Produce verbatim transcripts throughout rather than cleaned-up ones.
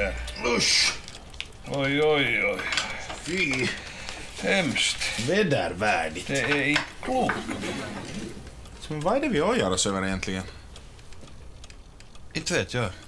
här. Usch! Oj, oj, oj. Fy! Hemskt. Vedervärdigt. Det är inte klokt. Men vad är det vi ojar oss över egentligen? Inte vet jag.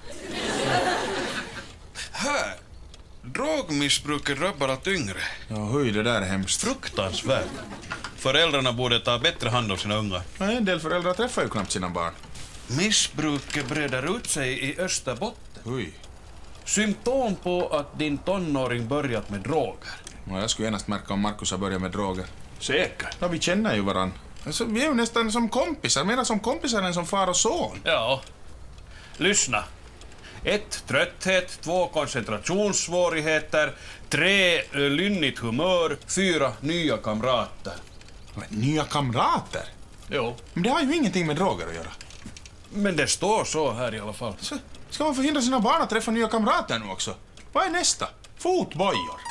Här. Drogmissbruket drabbar allt yngre. Ja, höj, det där är hemskt. Fruktansvärt. Föräldrarna borde ta bättre hand om sina unga. Ja, en del föräldrar träffar ju knappt sina barn. Missbruket breder ut sig i Österbotten. Oj. Symptom på att din tonåring börjat med droger. Ja, jag skulle genast märka om Markus har börjat med droger. Säkert. Ja, vi känner ju varann. Alltså, vi är ju nästan som kompisar, mer som kompisar än som far och son. Ja. Lyssna. Ett, trötthet. Två, koncentrationssvårigheter. Tre, lynnigt humör. Fyra, nya kamrater. Men, nya kamrater? Jo. Men det har ju ingenting med droger att göra. Men det står så här i alla fall. Så, ska man förhindra sina barn att träffa nya kamrater nu också? Vad är nästa? Fotbojor.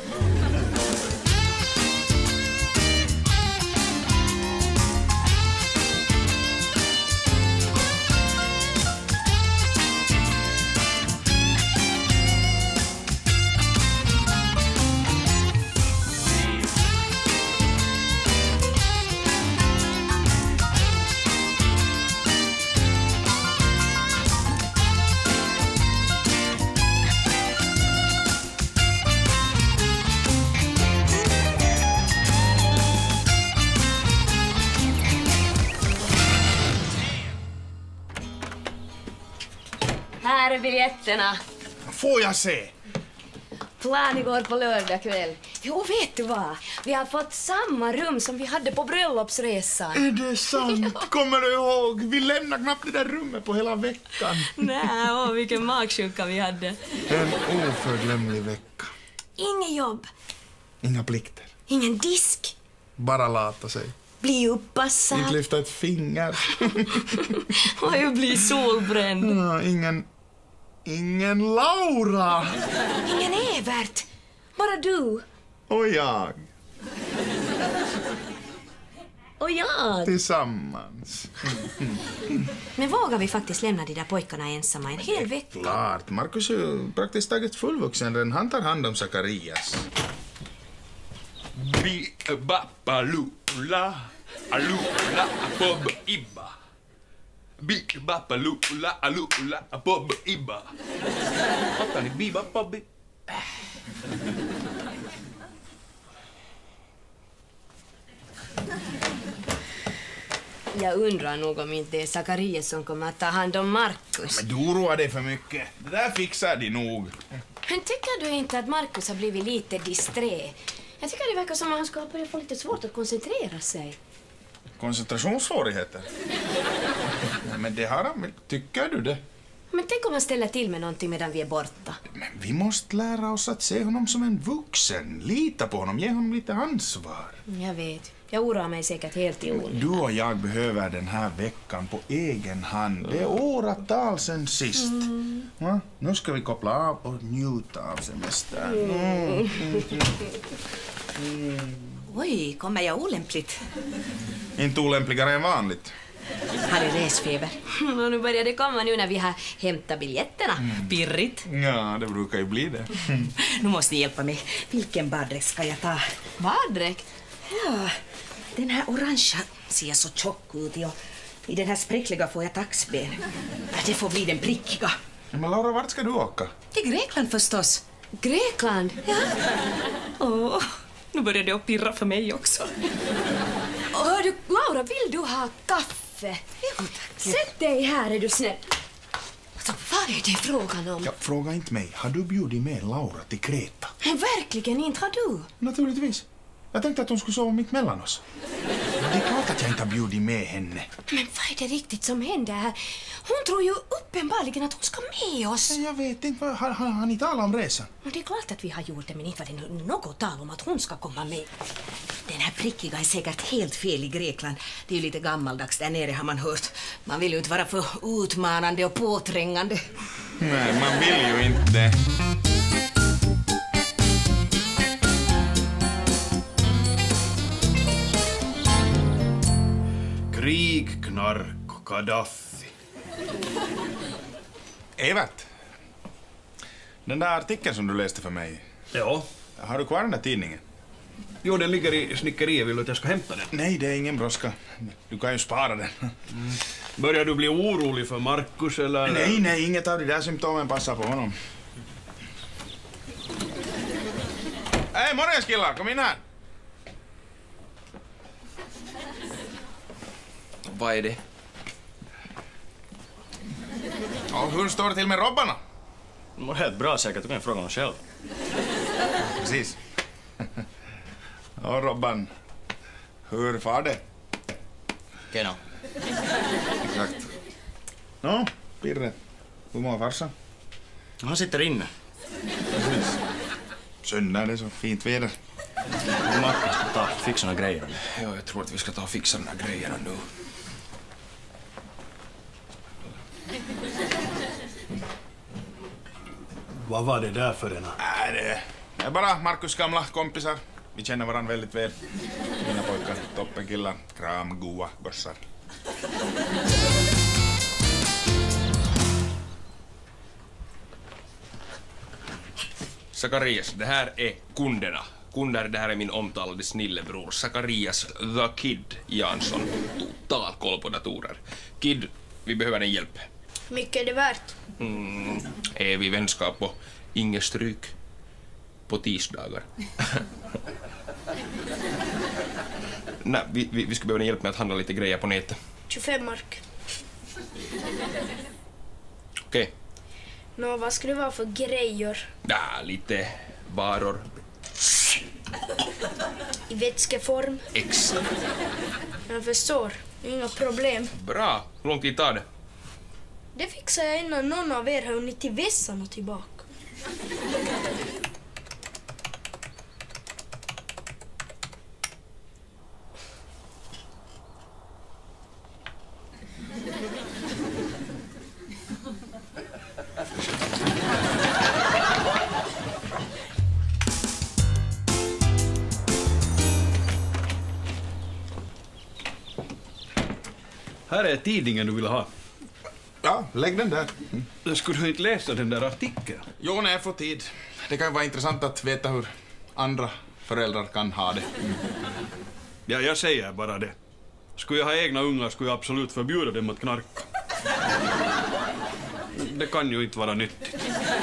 Här är biljetterna. Får jag se? Plan igår på lördag kväll. Jo, vet du vad? Vi har fått samma rum som vi hade på bröllopsresan. Är det sant? Kommer du ihåg? Vi lämnade knappt det där rummet på hela veckan. Nej, åh, vilken magsjuka vi hade. En oförglömlig vecka. Inget jobb. Inga plikter. Ingen disk. Bara lata sig. Bli uppassad. Inte lyfta ett finger. Och jag blir solbränd. Ja, ingen... Ingen Laura! Ingen Evert. Bara du. Och jag. Och jag. Tillsammans. Men vågar vi faktiskt lämna de där pojkarna ensamma en hel vecka? Klart. Markus är ju praktiskt taget fullvuxen. Den han tar hand om Zacharias. Bi bappa lula, alula bob ibba. Bi bappa lula, alula bob ibba. Fattar ni? Bi bappa bi. Jag undrar nog om inte det är Zacharias som kommer att ta hand om Markus. Men du oroar dig för mycket. Det där fixar de nog. Men tycker du inte att Markus har blivit lite disträ? Jag tycker det verkar som att han ska börja få lite svårt att koncentrera sig. Koncentrationssvårigheter? Nej, men det har han väl. Tycker du det? Men tänk om han ställer till med någonting medan vi är borta. Men vi måste lära oss att se honom som en vuxen. Lita på honom, ge honom lite ansvar. Jag vet. Jag oroar mig säkert helt i onödan. Du och jag behöver den här veckan på egen hand. Det är åratal sen sist. Mm. Ja, nu ska vi koppla av och njuta av semestern. Mm. Mm. Oj, kommer jag olämpligt? Inte olämpligare än vanligt. Har du resfeber? Och nu börjar det komma nu när vi har hämtat biljetterna. Mm. Pirrigt. Ja, det brukar ju bli det. Nu måste ni hjälpa mig. Vilken baddräkt ska jag ta? Baddräkt? Ja, den här orangea ser så tjock ut. Och i den här spräckliga får jag taxben. Det får bli den prickiga. Men Laura, vart ska du åka? Till Grekland förstås. Grekland? Ja. Åh, nu börjar det att pirra för mig också. Hör du, Laura, vill du ha kaffe? Jo, tack. Sätt dig här, är du snäll. Alltså, vad är det frågan om? Ja, fråga inte mig. Har du bjudit med Laura till Kreta? Men verkligen inte har du. Naturligtvis. Jag tänkte att hon skulle sova mitt mellan oss. Det är klart att jag inte har bjudit med henne. Men vad är det riktigt som händer här? Hon tror ju uppenbarligen att hon ska med oss. Men jag vet inte, har, har, har ni talat om resan? Men det är klart att vi har gjort det, men inte var det något tal om att hon ska komma med. Den här prickiga är säkert helt fel i Grekland. Det är ju lite gammaldags där nere, har man hört. Man vill ju inte vara för utmanande och påträngande. Nej, man vill ju inte. Krig, knark och Gaddafi. Evert, Den där artikeln som du läste för mig. Ja. Har du kvar den där tidningen? Jo, den ligger i snickeriet. Vill du att jag ska hämta den? Nej, det är ingen brådska. Du kan ju spara den. Mm. Börjar du bli orolig för Markus eller? Nej, nej, inget av de där symptomen passar på honom. Hej, morgens killar, kom in här. Vad är det? Ja, hur står det till med Robbarna? Det mår helt bra säkert, du kan fråga honom själv. Precis. Ja, Robban. Hur far det? Kena. Exakt. Nå, Pirre. Hur mår farsan? Han sitter inne. Precis. Söndag, det är så fint väder. Markus ska ta fixa några grejer. Ja, jag tror att vi ska ta och fixa de här grejerna nu. Vad var det där för en? Nej, det är bara Markus gamla kompisar. Vi känner varandra väldigt väl. Mina pojkar, toppenkillar, kram, goa gossar. Sakarias, det här är kunderna. Kunder, det här är min omtalade snillebror Sakarias The Kid Jansson. Total koll på datorer. Kid, vi behöver en hjälp. Mycket är det värt. Mm, är vi vänskap och inget stryk på tisdagar? Nej, vi, vi, vi skulle behöva hjälp med att handla lite grejer på nätet. tjugofem mark. Okej. Okay. Nå, vad ska det vara för grejer? Ja, lite varor. I vätskeform? Exakt. Jag förstår. Inga problem. Bra. Hur lång tid tar det? Det fixar jag innan någon av er har hunnit till vässan och tillbaka. Här är tidningen du vill ha. Ja, lägg den där. Mm. Skulle du inte läsa den där artikeln? Jo, när jag får tid. Det kan ju vara intressant att veta hur andra föräldrar kan ha det. Mm. Ja, jag säger bara det. Skulle jag ha egna ungar skulle jag absolut förbjuda dem att knarka. Det kan ju inte vara nyttigt.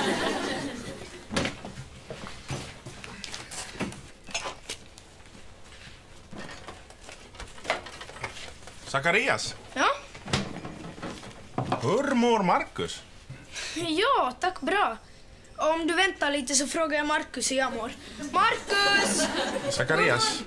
Sakarias, Ja? hur mår Markus? Ja, tack bra. Om du väntar lite så frågar jag Markus hur jag mår. Markus! Sakarias.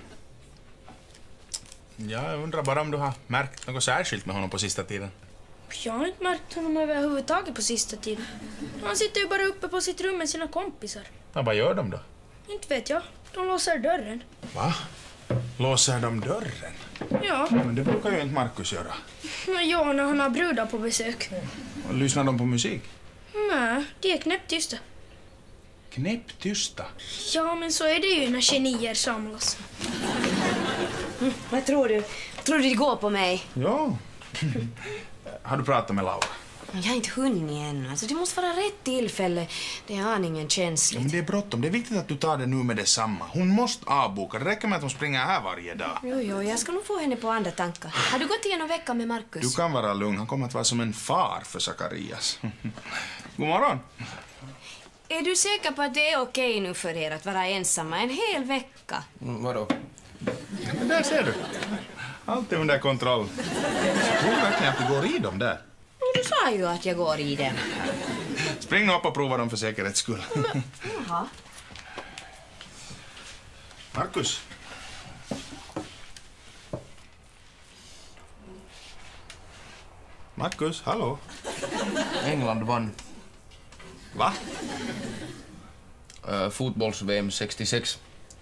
Jag undrar bara om du har märkt något särskilt med honom på sista tiden. Jag har inte märkt honom överhuvudtaget på sista tiden. Han sitter ju bara uppe på sitt rum med sina kompisar. Ja, vad gör de då? Inte vet jag. De låser dörren. Va? Låser de dörren? Ja. Men det brukar ju inte Markus göra. Ja, när han har brudar på besök. Och lyssnar de på musik? Nej, de är knäpptysta. Knäpptysta? Ja, men så är det ju när genier samlas. Mm, vad tror du? Tror du det går på mig? Ja. Har du pratat med Laura? Jag har inte hunnit ännu. Alltså, det måste vara rätt tillfälle. Det är aningen känsligt. Men det är bråttom. Det är viktigt att du tar det nu med detsamma. Hon måste avboka. Det räcker med att hon springer här varje dag. Jo, jo, jag ska nog få henne på andra tankar. Har du gått igenom veckan med Markus? Du kan vara lugn. Han kommer att vara som en far för Sakarias. God morgon. Är du säker på att det är okej nu för er att vara ensamma en hel vecka? Mm, vadå? Men där ser du. Allt är under kontroll. Jag tror verkligen att du går i dem där. Du sa ju att jag går i dem. Spring upp och prova dem för säkerhets skull. Men, jaha. Markus. Markus, hallå? England vann Va? uh, fotbolls-V M sextiosex.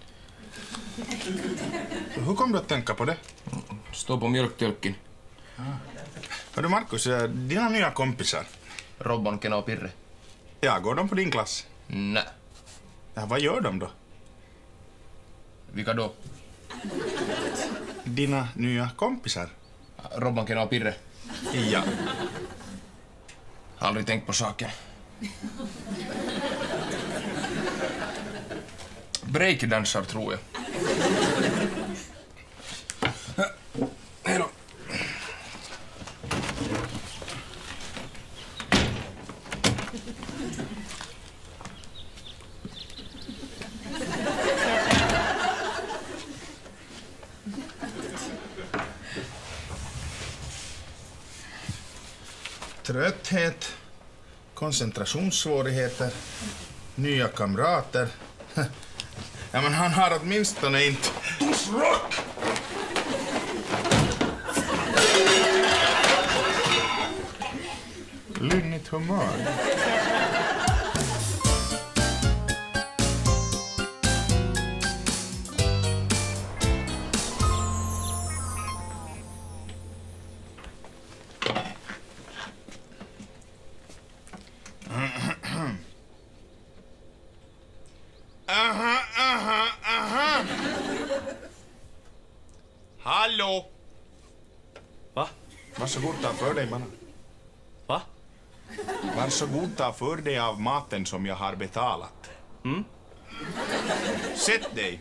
Hur kom du att tänka på det? Står på mjölktölken. Hör du Markus, dina nya kompisar. Robban, Kena och Pirre. Ja, går de på din klass? Nej. Ja, vad gör de då? Vilka då? Dina nya kompisar? Robban, Kena och Pirre. Ja. Har aldrig tänkt på saken. breakdansar, tror jag. Hej då. Trötthet, koncentrationssvårigheter, nya kamrater. Ja, men han har åtminstone inte tussrock! Lynnigt humör. Aha, aha, aha. Hallå! Va? Varsågod, ta för dig, mannen. Va? Varsågod, ta för dig av maten som jag har betalat. Mm? Sätt dig.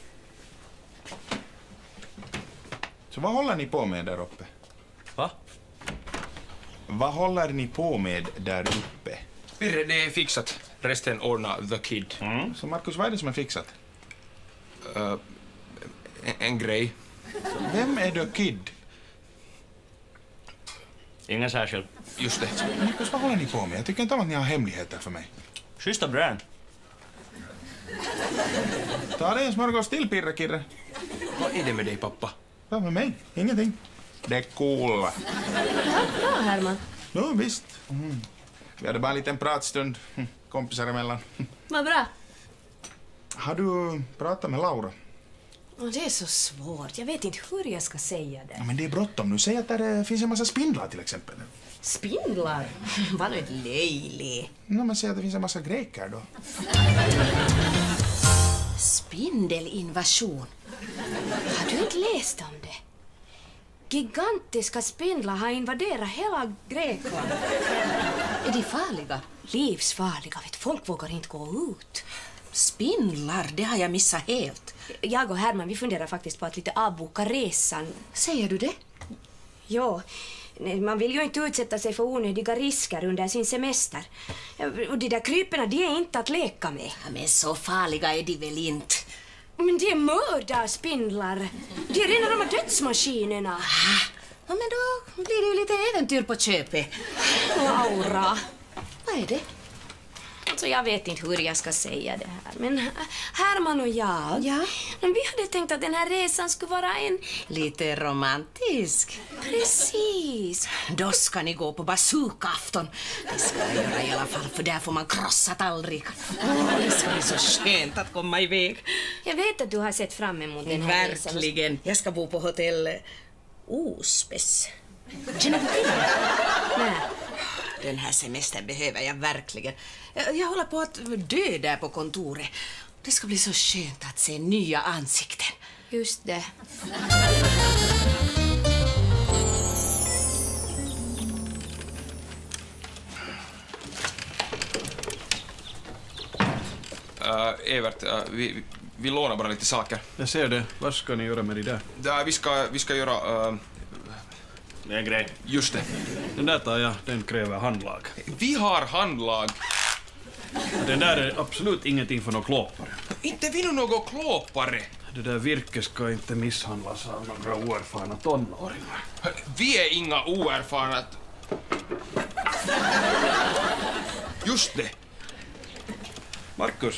Så vad håller ni på med där uppe? Va? Vad håller ni på med där uppe? Pirre, det är fixat. Resten ordna the kid. Mm. Så Markus, vad är det som är fixat? Uh, en, en grej. Vem är the kid? Ingen särskild. Just det. Markus, vad håller ni på med? Jag tycker inte om att ni har hemligheter för mig. Schyssta brand. Ta dig en smörgås till, Pirre, Kirre. Vad är det med dig, pappa? Vad med mig? Ingenting. Det är cool. Bra, Herman. Ja, visst. Mm. Vi hade bara en liten pratstund, kompisar emellan. Vad bra. Har du pratat med Laura? Och det är så svårt. Jag vet inte hur jag ska säga det. Ja, men det är bråttom nu. Säg att det finns en massa spindlar till exempel. Spindlar? Var nu ett löjligt. No, men säg att det finns en massa greker då. Spindelinvasion. Har du inte läst om det? Gigantiska spindlar har invaderat hela Grekland. Är de farliga? Livsfarliga, vet folk vågar inte gå ut. Spindlar, det har jag missat helt. Jag och Herman, vi funderar faktiskt på att lite avboka resan. Säger du det? Ja, man vill ju inte utsätta sig för onödiga risker under sin semester. Och de där kryperna, de är inte att leka med. Ja, men så farliga är de väl inte? Men de är mördarspindlar. De är rena de här dödsmaskinerna. Ah, ja, men då blir det ju lite äventyr på köpet. Laura. Vad är det? Alltså, jag vet inte hur jag ska säga det här. Men Herman och jag, Ja? vi hade tänkt att den här resan skulle vara en... Lite romantisk. Precis. Då ska ni gå på bazooka-afton. Det ska jag göra i alla fall, för där får man krossa tallrik. Åh, det ska bli så skönt att komma iväg. Jag vet att du har sett fram emot den här resan. Verkligen. Jag ska bo på hotell Ospes. Känner du till det? Nej. Den här semestern behöver jag verkligen. Jag, jag håller på att dö där på kontoret. Det ska bli så skönt att se nya ansikten. Just det. Uh, Evert, uh, vi, vi, vi lånar bara lite saker. Jag ser det. Vad ska ni göra med det där? Uh, vi, ska, vi ska göra... Uh, Det är en grej. just det. Den där tar jag, den kräver handlag. Vi har handlag. Den där är absolut ingenting för några klåpare. Inte vi nu något klåpare. Det där virket ska inte misshandlas av några oerfarna tonåringar. Vi är inga oerfarna... Just det. Markus.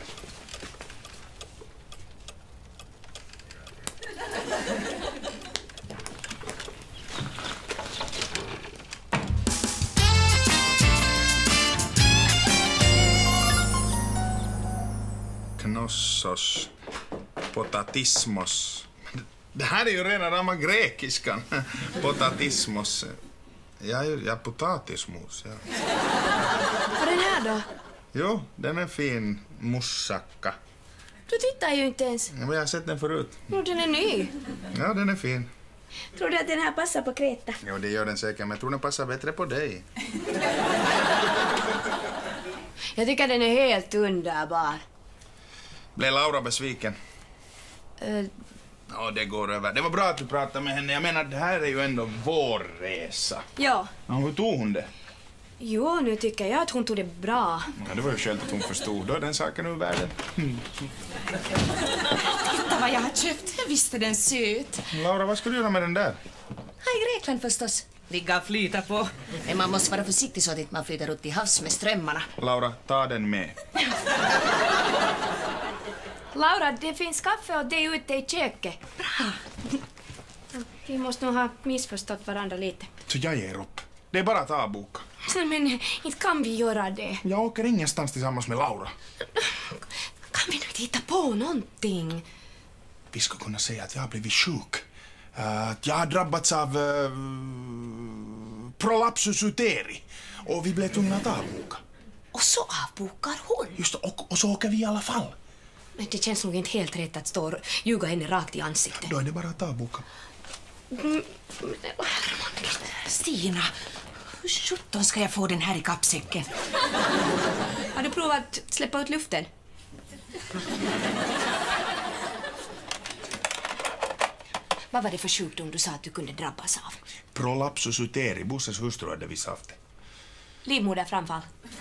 Knossos, potatismos. Det här är ju rena rama grekiskan. Potatismos. Ja, ja, potatismos. Ja. Och den här då? Jo, den är fin. Moussakka. Du tittar ju inte ens. Ja, men jag har sett den förut. Jo, den är ny. Ja, den är fin. Tror du att den här passar på Kreta? Jo, det gör den säkert, men jag tror den passar bättre på dig. Jag tycker den är helt underbar. Blev Laura besviken? Uh, Ja, det går över. Det var bra att du pratade med henne. Jag menar, det här är ju ändå vår resa. ja. Ja, hur tog hon det? Jo, nu tycker jag att hon tog det bra. Ja, det var ju skönt att hon förstod. Då är den saken ur världen. Titta vad jag har köpt. Jag visste den söt. Laura, vad ska du göra med den där? Här i Grekland förstås. Ligga och flyta på. Men man måste vara försiktig så att inte man flyter ut till havs med strömmarna. Laura, ta den med. Laura, det finns kaffe åt dig ute i köket. Bra. Vi måste nog ha missförstått varandra lite. Så jag ger upp. Det är bara att avboka. Men inte kan vi göra det. Jag åker ingenstans tillsammans med Laura. Kan vi nu inte hitta på någonting? Vi ska kunna säga att jag har blivit sjuk. Uh, att jag har drabbats av uh, prolapsus uteri. Och vi blev tvungna att avboka. Och så avbokar hon. Just det, och, och så åker vi i alla fall. Men det känns nog inte helt rätt att stå och ljuga henne rakt i ansiktet. Då är det bara att avboka. Mm. Stina, hur sjutton ska jag få den här i kappsäcken? Har du provat att släppa ut luften? Vad var det för sjukdom du sa att du kunde drabbas av? Prolapsus uteri. Busses hustru hade visst haft det. Livmoderframfall.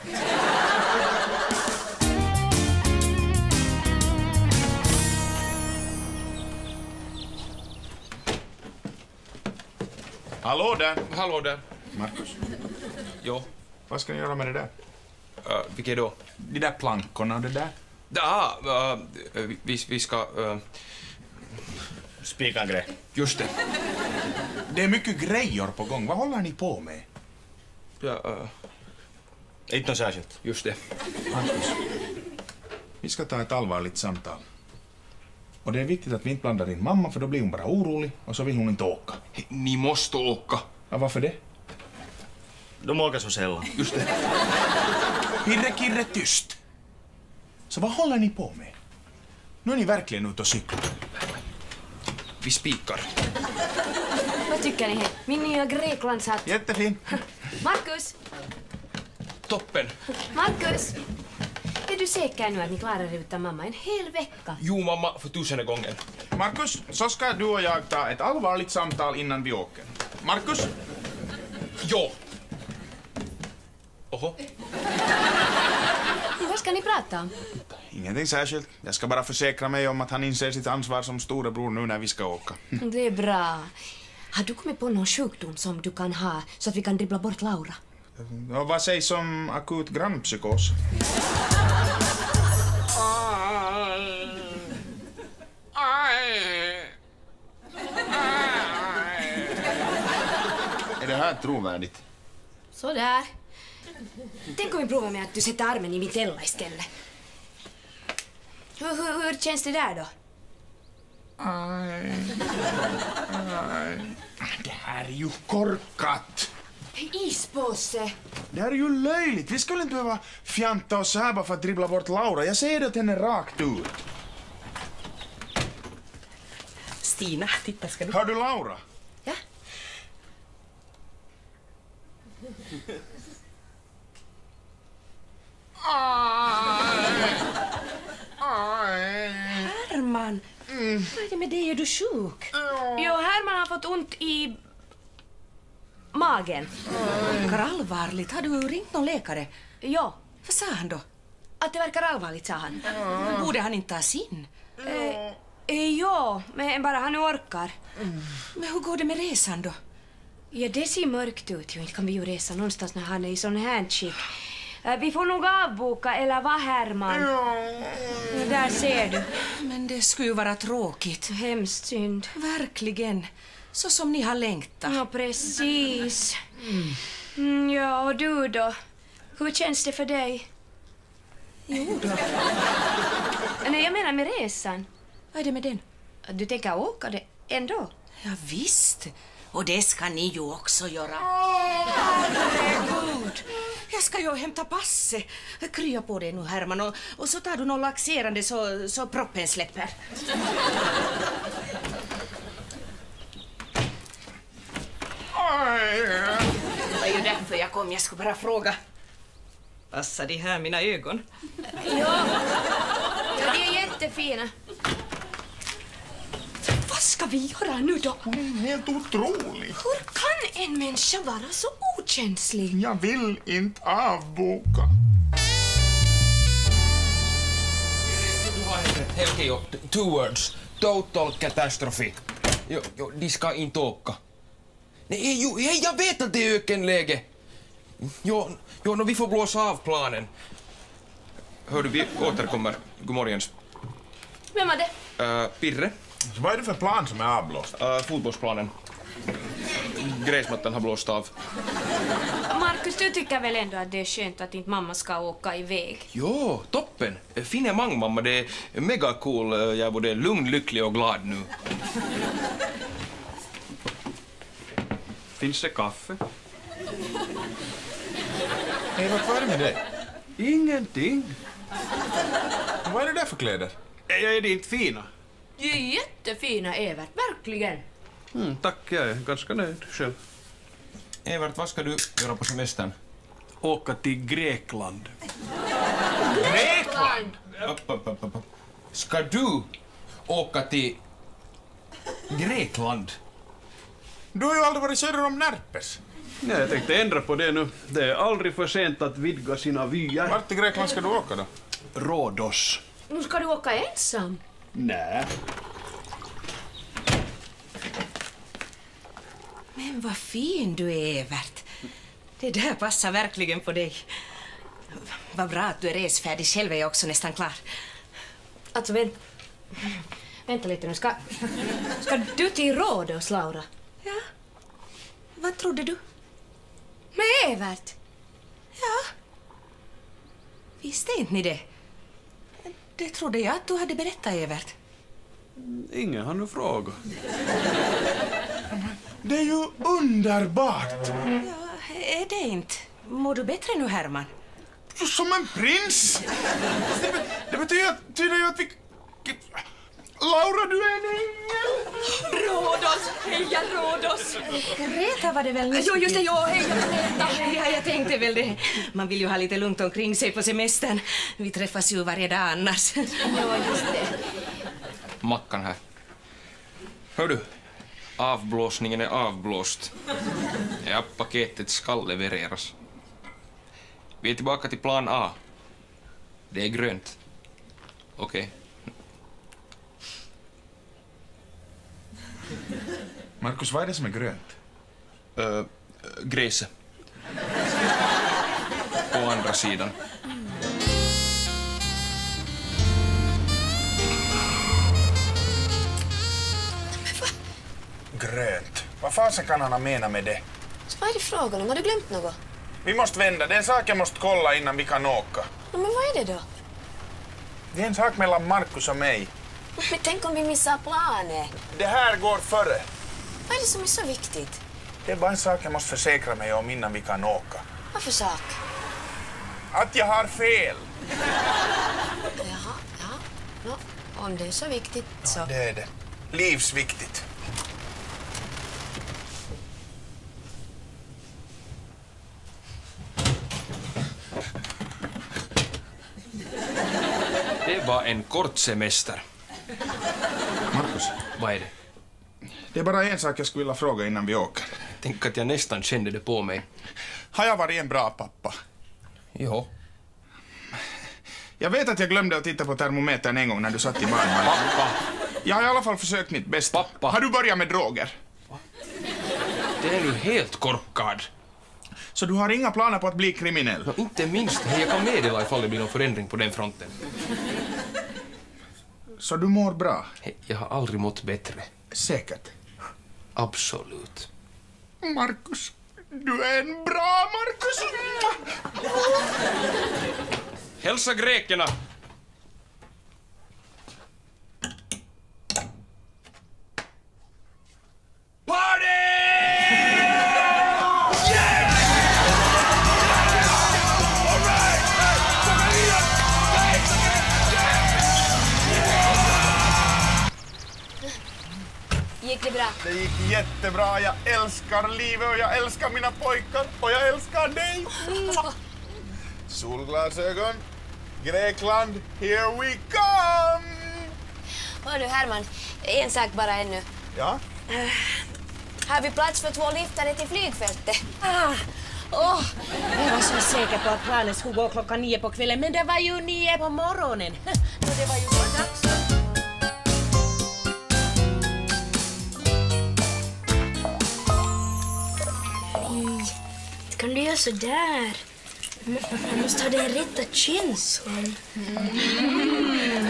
Hallå där! Hallå där. Markus, Jo. vad ska ni göra med det där? Uh, vilket då? De där plankorna och det där? Ja, uh, vi, vi ska... Uh, Spika en grej. just det. Det är mycket grejer på gång. Vad håller ni på med? Ja, uh, Inte något särskilt. just det. Markus, vi ska ta ett allvarligt samtal. Och det är viktigt att vi inte blandar in mamma, för då blir hon bara orolig och så vill hon inte åka. Ni måste åka. Ja, varför det? De åker så sällan. Just det. Pirre, Kirre, tyst! Så vad håller ni på med? Nu är ni verkligen ute och cyklar. Vi spikar. Vad tycker ni? Min nya Greklandshatt. Jättefin. Markus! Toppen. Markus! Är du säker nu att ni klarar det utan mamma en hel vecka? Jo, mamma, för tusende gången. Markus, så ska du och jag ta ett allvarligt samtal innan vi åker. Markus? Jo. Oho. Vad ska ni prata om? Ingenting särskilt. Jag ska bara försäkra mig om att han inser sitt ansvar som storebror nu när vi ska åka. Det är bra. Har du kommit på någon sjukdom som du kan ha så att vi kan dribbla bort Laura? Och vad sägs om akut grannpsykos? Är det här trovärdigt? Så där. Tänk om vi provar med att du sätter armen i mitella istället. Hur, hur, hur känns det där då? Aj. Aj. Det här är ju korkat. Ispåse. Det här är ju löjligt. Vi skulle inte behöva fjanta oss här bara för att dribbla bort Laura. Jag säger det till henne rakt ut. Stina, titta ska du... Hör du Laura? Ja? Herman, vad är det med dig? Är du sjuk? Jo, Herman har fått ont i magen. Verkar allvarligt. Har du ringt någon läkare? Ja, Vad sa han då? att det verkar allvarligt, sa han. Borde han inte tas in? Eh, eh, ja, men bara han orkar. Men hur går det med resan då? Ja, det ser mörkt ut. Jo, inte kan vi ju resa någonstans när han är i sån här skick. Eh, vi får nog avboka, eller vad, Herman? Ja, där ser du. Men det skulle ju vara tråkigt. Hemskt synd. Verkligen. Så som ni har längtat. Ja, precis. Mm, ja, och du då? Hur känns det för dig? Jo då. Nej, jag menar med resan. Vad är det med den? Du tänker åka det ändå? Ja, visst. Och det ska ni ju också göra. Herregud. Jag ska ju hämta passet. Krya på dig nu, Herman. Och, och så tar du något laxerande så, så proppen släpper. Det var ju därför jag kom. Jag skulle bara fråga. Passar de här mina ögon? Ja, ja, det är jättefina. Vad ska vi göra nu då? Hon är helt otrolig. Hur kan en människa vara så okänslig? Jag vill inte avboka. Hej, okej, jo. Two words. Total catastrophe. Jo, jo, de ska inte åka. Nej, jo, hej, jag vet att det är ökenläge. Jo, jo, no, vi får blåsa av planen. Hör du, vi återkommer. God morgens. Vem var det? Uh, Pirre. Så vad är det för plan som är avblåst? Uh, fotbollsplanen. Gräsmattan har blåst av. Markus, du tycker väl ändå att det är skönt att inte mamma ska åka iväg? Jo, toppen. Finemang, mamma. Det är mega cool. Jag är både lugn, lycklig och glad nu. Finns det kaffe? Hej, vad är det med dig? Ingenting. Vad är det där för kläder? Är det inte fina? De är jättefina, Evert. Verkligen. Mm, tack, jag är ganska nöjd själv. Evert, vad ska du göra på semestern? Åka till Grekland. Grekland! Upp, upp, upp, upp. Ska du åka till Grekland? Du har ju aldrig varit söder om Närpes. Nej, jag tänkte ändra på det nu. Det är aldrig för sent att vidga sina vyer. Vart i Grekland ska du åka då? Rhodos. Nu ska du åka ensam. Nej. Men vad fin du är, Evert. Det där passar verkligen på dig. Vad bra att du är resfärdig. Själv är jag också nästan klar. Alltså, vänt... vänta lite nu. Ska, ska du till Rhodos, Laura? Ja. Vad trodde du? Med Evert? Ja. Visste inte ni det? Det trodde jag att du hade berättat, Evert. Ingen har nu frågat. Det är ju underbart! Ja, är det inte? Mår du bättre nu, Herman? Som en prins! Det, be det betyder, att, betyder ju att vi... Laura, du är en ängel! Rhodos! Heja Rhodos! Greta var det väl nyss? Jo, just det, jo, heja Greta! Ja, jag tänkte väl det. Man vill ju ha lite lugnt omkring sig på semestern. Vi träffas ju varje dag annars. Jo, just det. Mackan här. Hör du, avblåsningen är avblåst. Ja, paketet ska levereras. Vi är tillbaka till plan A. Det är grönt. Okej. Okay. Markus, vad är det som är grönt? Uh, gräset. På andra sidan. Grönt. Vad fasen kan han ha menat med det? Så vad är det frågan om? Har du glömt något? Vi måste vända. Det är en sak jag måste kolla innan vi kan åka. Ja, men vad är det då? Det är en sak mellan Markus och mig. Men tänk om vi missar planen. Det här går före. Vad är det som är så viktigt? Det är bara en sak jag måste försäkra mig om innan vi kan åka. Vad för sak? Att jag har fel. Jaha, ja. No, om det är så viktigt så... Ja, det är det. Livsviktigt. Det var en kort semester. Markus, Vad är det? det är bara en sak jag skulle vilja fråga innan vi åker. Tänk att jag nästan kände det på mig. Har jag varit en bra pappa? Jo. Jag vet att jag glömde att titta på termometern en gång när du satt i barnvagnen. Pappa, Jag har i alla fall försökt mitt bästa. Pappa. Har du börjat med droger? det är nu helt korkad. Så du har inga planer på att bli kriminell? No, inte minst. Hej, jag kan meddela ifall det blir någon förändring på den fronten. Så du mår bra? Hej, jag har aldrig mått bättre. Säkert. Absolut. Markus, du är en bra Markus! Hälsa grekerna! Gick det bra? Det gick jättebra. Jag älskar livet och jag älskar mina pojkar och jag älskar dig. Solglasögon. Grekland, here we come! Hör du Herman, en sak bara ännu. Ja? Uh, har vi plats för två liftare till flygfältet? Ah. Oh. Jag var så säker på att planet skulle gå klockan nio på kvällen, men det var ju nio på morgonen. Och det var ju så dags. Nej, det kan du göra så där. Man måste ha den rätta känslan. Mm.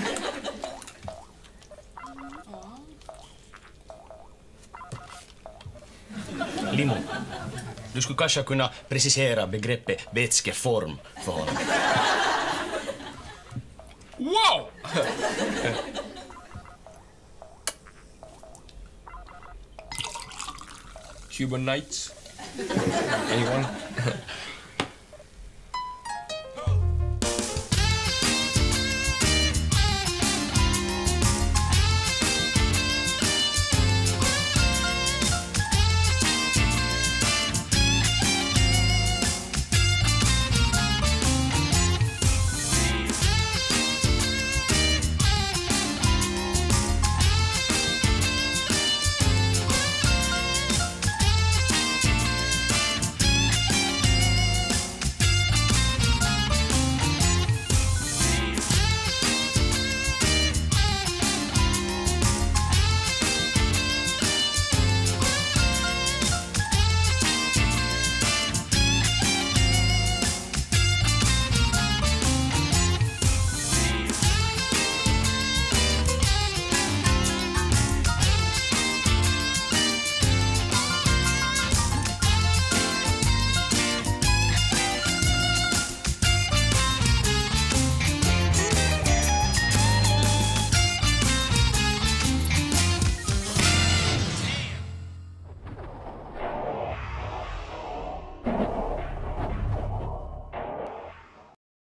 Limo, du skulle kanske kunna precisera begreppet vätskeform för honom. Wow! Cuban Nights. Anyone?